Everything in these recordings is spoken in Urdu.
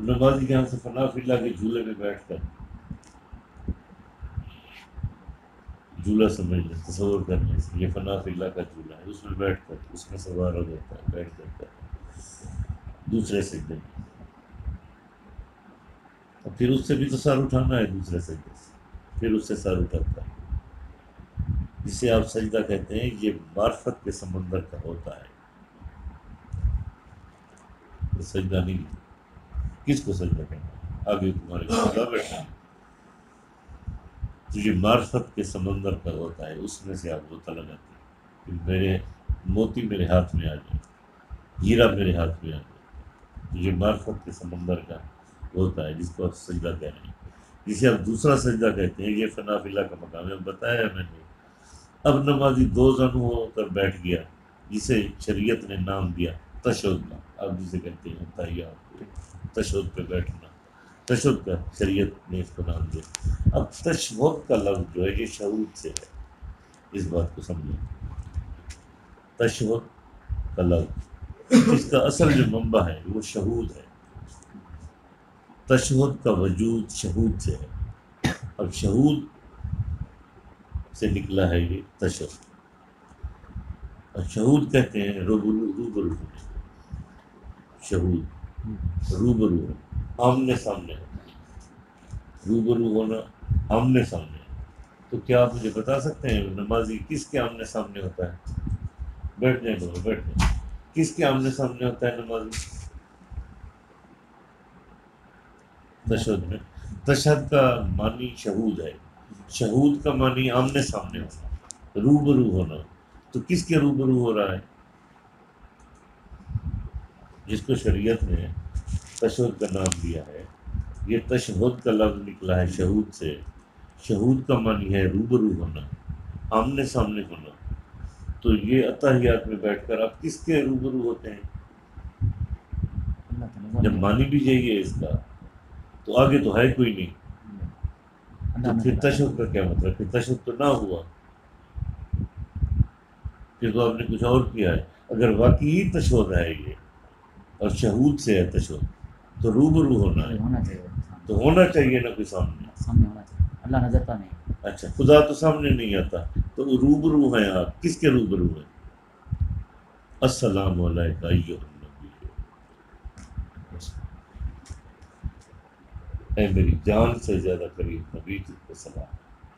نمازی کے یہاں سے فنا فی اللہ کے جھولے میں بیٹھ کر جھولا سمجھ لیں، تصور کرنے سے یہ فنا فی اللہ کا جھولا ہے، اس میں بیٹھ کر اس میں سوار ہو جاتا ہے، بیٹھ جاتا ہے دوسرے سجدے میں، اور پھر اس سے بھی تو سر اٹھانا ہے دوسرے سجدے سے، پھر اس سے سر اٹھاتا ہے، جسے آپ سجدہ کہتے ہیں۔ یہ معرفت کے سمندر کا ہوتا ہے، یہ سجدہ نہیں ہے۔ کس کو سجدہ کہنا ہے؟ آگے تمہارے خدا بیٹھا ہے، تو یہ معرفت کے سمندر کا ہوتا ہے، اس میں سے آپ غوطہ لگاتے ہیں کہ میرے موتی میرے ہاتھ میں آ جائے، ہیرا میرے ہاتھ میں آ جائے، تو یہ معرفت کے سمندر کا ہوتا ہے جس کو آپ سجدہ کہہ رہے ہیں۔ جسے آپ دوسرا سجدہ کہتے ہیں، یہ فنا فی اللہ کا مقام ہے، اب بتایا ہے میں نے۔ اب نمازی دو زانو ہو کر بیٹھ گیا، جسے شریعت نے نام دیا تشہد کا، آپ جسے کہتے ہیں تحیات، تشہد پہ بیٹھنا، تشہد کا شریعت نے اس کو نام دیا۔ اب تشہد کا لفظ جو ہے یہ شہود سے ہے، اس بات کو سمجھیں۔ تشہد کا لفظ اس کا اصل جو منبع ہے وہ شہود ہے، تشہد کا وجود شہود سے ہے، اب شہود سے نکلا ہے یہ تشہد، اور شہود کہتے ہیں روبرو، روبرو ہونے، شہود روبرو ہونا، آمنے سامنے ہونا، روبرو ہونا آمنے سامنے۔ تو کیا آپ مجھے بتا سکتے ہیں نمازی کس کے آمنے سامنے ہوتا ہے؟ بیٹھ جائیں لوگ، بیٹھ جائیں، کس کے آمنے سامنے ہوتا ہے نمازی؟ تشہد میں۔ تشہد کا معنی شہود ہے، شہود کا معنی آمنے سامنے ہونا، روبرو ہونا۔ تو کس کے روبرو ہو رہا ہے؟ جس کو شریعت نے تشہد کا نام دیا ہے۔ یہ تشہد کا لفظ نکلا ہے شہود سے، شہود کا معنی ہے روبرو ہونا، آمنے سامنے ہونا۔ تو یہ اتحیات میں بیٹھ کر آپ کس کے روبرو ہوتے ہیں؟ جب معنی بھی یہی ہے اس کا تو آگے تو ہے کوئی نہیں، تو پھر تشہد کا کیا مطلب؟ پھر تشہد تو نہ ہوا، پھر تو آپ نے کچھ اور کیا ہے۔ اگر واقعی تشہد ہے یہ اور شہود سے ہے تشہد، تو روبرو ہونا ہے، تو ہونا چاہیے نا کوئی سامنے ہونا چاہیے، اللہ نظر کا نہیں۔ اچھا، خدا تو سامنے نہیں آتا، تو روبرو ہیں آپ، کس کے روبرو ہیں؟ السلام علیکم ایھا النبی، اے میری جان سے زیادہ قریب نبی تجھ کو سلام،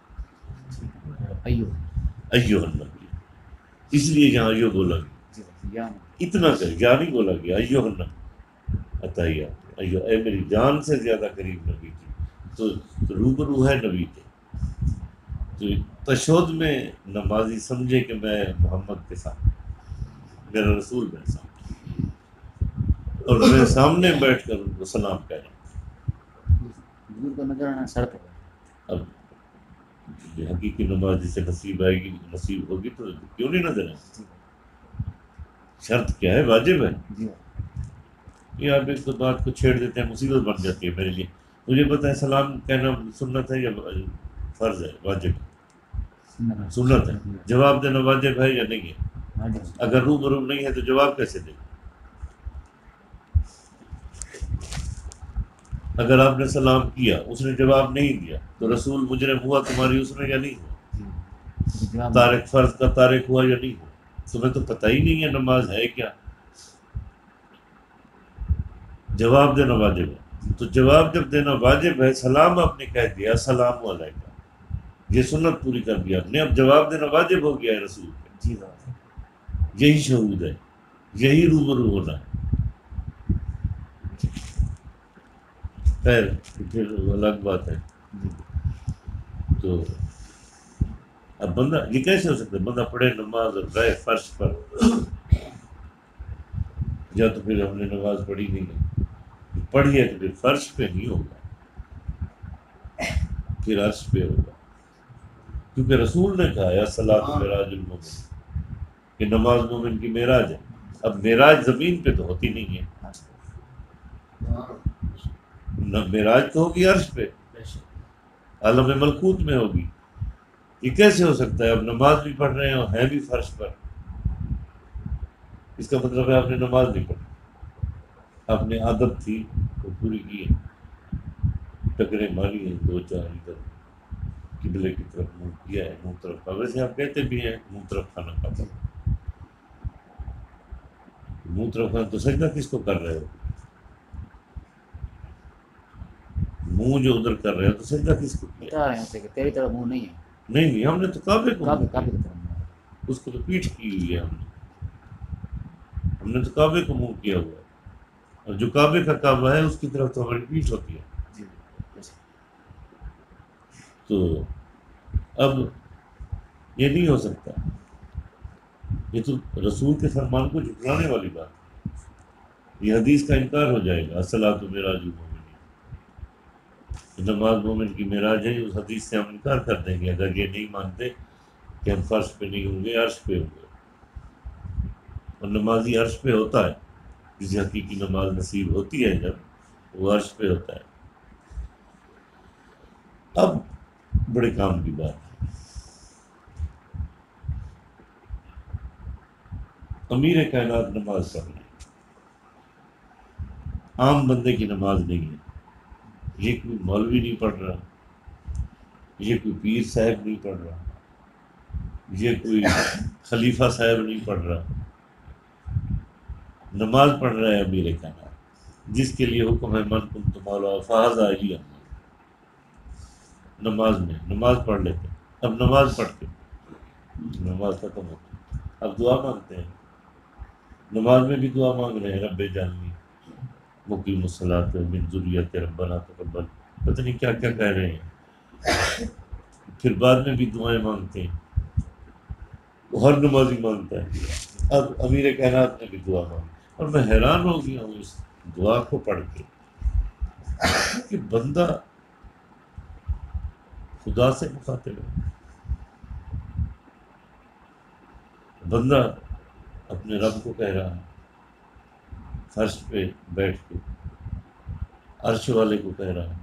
ایھا النبی، اس لیے یہاں ایھا بولا گیا، اتنا کہ یا نہیں بولا گیا، ایھا النبی عطیہ، ایھا اے میری جان سے زیادہ قریب نبی تھی، تو روبرو ہے نبی کے۔ تو تشہد میں نمازی سمجھے کہ میں محمد کے ساتھ، میرا رسول میرے سامنے، اور میرے سامنے بیٹھ کر ان کو سلام کہہ رہا حضور کو نظر آنا شرط ہے۔ اب یہ حقیقی نماز جسے نصیب آئے گی، نصیب ہوگی تو کیوں نہیں نظر آئے؟ شرط کیا ہے؟ واجب ہے۔ یہ آپ ایک تو بات کو چھیڑ دیتے ہیں، مصیبت بن جاتی ہے میرے لیے۔ مجھے پتہ ہے سلام کہنا سنت ہے یا فرض ہے، واجب ہے؟ سنت ہے۔ جواب دینا واجب ہے یا نہیں ہے؟ اگر روبرو نہیں ہے تو جواب کیسے دے؟ اگر آپ نے سلام کیا، اس نے جواب نہیں دیا، تو رسول مجرم ہوا تمہاری اس میں یا نہیں ہوا؟ تارک فرض کا تارک ہوا یا نہیں ہوا؟ تمہیں تو پتہ ہی نہیں ہے نماز ہے کیا، جواب دینا واجب ہے۔ تو جواب جب دینا واجب ہے، سلام آپ نے کہہ دیا السلام علیکم، یہ سنت پوری کر دیا آپ نے، اب جواب دینا واجب ہو گیا ہے رسول کا۔ یہی شہود ہے، یہی روبرو ہونا ہے۔ خیر پھر الگ بات ہے۔ تو اب بندہ یہ کیسے ہو سکتا ہے بندہ پڑھے نماز اور گئے فرش پر، یا تو پھر ہم نے نماز پڑھی نہیں ہے، پڑھی ہے تو پھر فرش پہ نہیں ہوگا، پھر عرش پہ ہوگا، کیونکہ رسول نے کہا ہے الصلاۃ معراج المومن، کہ نماز مومن کی معراج ہے۔ اب معراج زمین پہ تو ہوتی نہیں ہے، معراج تو ہوگی عرش پہ، عالم ملکوت میں ہوگی۔ یہ کیسے ہو سکتا ہے؟ اب نماز بھی پڑھ رہے ہیں اور ہیں بھی فرش پر، اس کا مطلب ہے آپ نے نماز نہیں پڑھی۔ آپ نے عادت تھی وہ پوری کی ہے، ٹکرے ماری ہیں دو چار ادھر قبلے کی طرف منہ کیا ہے، منہ طرف کھا، ویسے آپ کہتے بھی ہیں منہ طرف کھانا کھاتا جی ہوں، منہ طرف کھانا تو سجدہ کس کو کر رہے ہو؟ منہ جو ادھر کر رہے ہو تو سجدہ کس کو کیا؟ بتا رہے ہیں کہ تیری طرف منہ نہیں ہے، نہیں ہم نے تو کعبے کو منہ کعبے کیا، کی طرف منہ ہے۔ اس کو تو پیٹھ کی ہوئی ہے ہم نے تو کعبے کو منہ کیا ہوا ہے، اور جو کعبے کا کعبہ ہے اس کی طرف تو ہماری پیٹھ ہوتی ہے۔ جی جیسے تو اب یہ نہیں ہو سکتا، یہ تو رسول کے فرمان کو جھٹلانے والی بات ہے، یہ حدیث کا انکار ہو جائے گا، الصلاۃ معراج المومنین، نماز مومن کی معراج ہے، اس حدیث سے ہم انکار کر دیں گے اگر یہ نہیں مانتے کہ ہم فرش پہ نہیں ہوں گے، عرش پہ ہوں گے، اور نمازی عرش پہ ہوتا ہے، جسے حقیقی نماز نصیب ہوتی ہے جب وہ عرش پہ ہوتا ہے۔ اب بڑے کام کی بات ہے، امیر کائنات نماز پڑھ رہے ہیں، عام بندے کی نماز نہیں ہے، یہ کوئی مولوی نہیں پڑھ رہا، یہ کوئی پیر صاحب نہیں پڑھ رہا، یہ کوئی خلیفہ صاحب نہیں پڑھ رہا، نماز پڑھ رہا ہے امیر کائنات، جس کے لیے حکم ہے من کنت مولا فہذا ہی نماز میں نماز پڑھ لیتے ہیں۔ اب نماز پڑھتے نماز ختم ہوتی، اب دعا مانگتے ہیں، نماز میں بھی دعا مانگ رہے ہیں، رب جعلنی مقیم الصلاۃ من ذریت ربنا تقبل، پتہ نہیں کیا کیا کہہ رہے ہیں، پھر بعد میں بھی دعائیں مانگتے ہیں، وہ ہر نمازی مانگتا ہے، اب امیر کائنات نے بھی دعا مانگی، اور میں حیران ہو گیا ہوں اس دعا کو پڑھ کے کہ بندہ خدا سے مخاطب ہے، بندہ اپنے رب کو کہہ رہا ہے فرش پہ بیٹھ کے، عرش والے کو کہہ رہا ہے،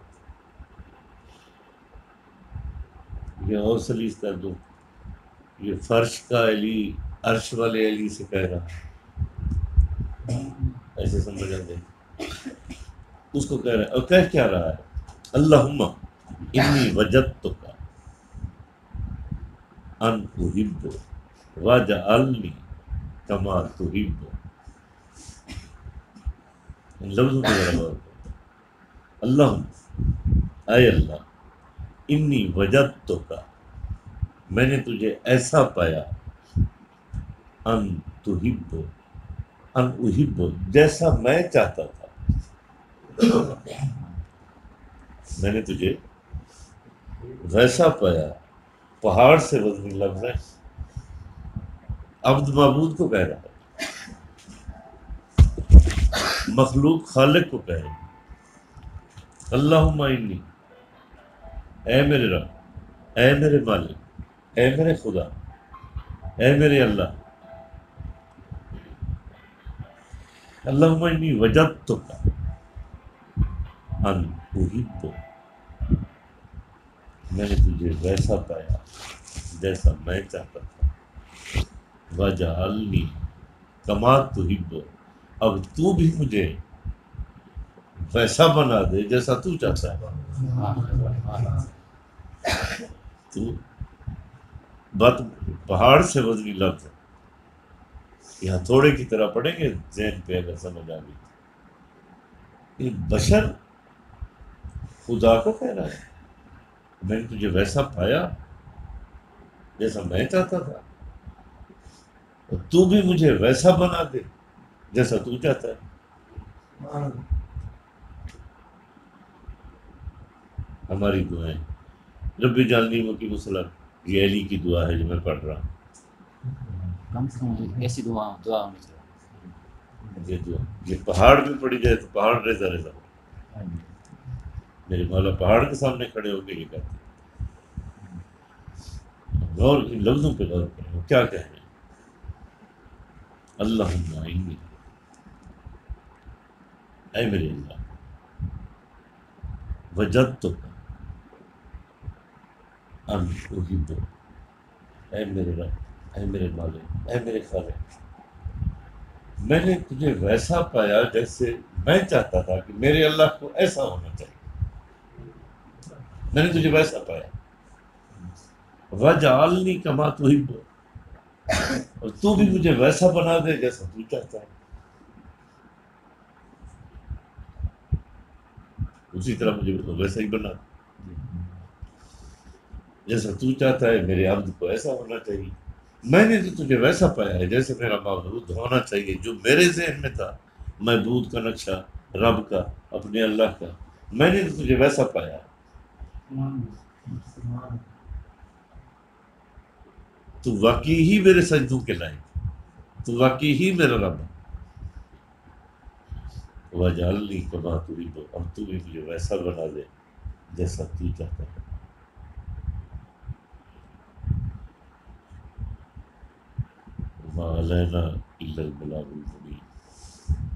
یہ اور سلیس کر دو، یہ فرش کا علی عرش والے علی سے کہہ رہا ہے، ایسے سمجھا دیں، اس کو کہہ رہا ہے، اور کہہ کیا رہا ہے، اللہم انی وجدتک ان احب واجعلنی کما تحب، ان لفظوں کو ذرا غور کرو، اللہم اے اللہ، انی وجدتک میں نے تجھے ایسا پایا، ان تحب ان احب جیسا میں چاہتا تھا، میں نے تجھے ویسا پایا، پہاڑ سے وزنی لفظ ہے، عبد معبود کو کہہ رہا ہے، مخلوق خالق کو کہہ رہا ہے، اللہم انی، اے میرے رب، اے میرے مالک، اے میرے خدا، اے میرے اللہ، اللہم انی وجدتک ان احب، میں نے تجھے ویسا پایا جیسا میں چاہتا تھا، وجعلنی کما تحب، اب تو بھی مجھے ویسا بنا دے جیسا تو چاہتا ہے، تو بات پہاڑ سے وزنی لفظ ہے، یہاں تھوڑے کی طرح پڑھیں گے ذہن پہ اگر سمجھ آ گئی، یہ بشر خدا کو کہہ رہا ہے میں نے تجھے ویسا پایا جیسا میں چاہتا تھا، اور تو بھی مجھے ویسا بنا دے جیسا تو چاہتا ہے۔ ہماری دعائیں رب جعلنی مقیم الصلاۃ، یہ علی کی دعا ہے جو میں پڑھ رہا ہوں، کم سے کم ایسی دعا ہونی چاہیے۔ یہ دعا یہ پہاڑ بھی پڑھی جائے تو پہاڑ ریزا ریزا ہو، میرے مولا پہاڑ کے سامنے کھڑے ہو کے یہ کہتے ہیں، غور ان لفظوں پہ غور کریں وہ کیا کہہ رہے ہیں، اللہم انی، اے میرے اللہ، وجدتک ان احب، اے میرے رب، اے میرے مالک، اے میرے خالق، میں نے تجھے ویسا پایا جیسے میں چاہتا تھا کہ میرے اللہ کو ایسا ہونا چاہیے، میں نے تجھے ویسا پایا، وجعلنی کما تحب، اور تو بھی مجھے ویسا بنا دے جیسا تو چاہتا ہے، اسی طرح مجھے ویسا ہی بنا جیسا تو چاہتا ہے، میرے عبد کو ایسا ہونا چاہیے۔ میں نے تو تجھے ویسا پایا ہے جیسے میرا معبود ہونا چاہیے، جو میرے ذہن میں تھا، معبود کا نقشہ، رب کا، اپنے اللہ کا، میں نے تو تجھے ویسا پایا، تو واقعی ہی میرے سجدوں کے لائق، تو واقعی ہی میرا رب ہے۔ وجعلنی کما تحب، اور تو بھی مجھے ویسا بنا دے جیسا تو چاہتا ہے۔ وما علینا الا البلاغ المبین۔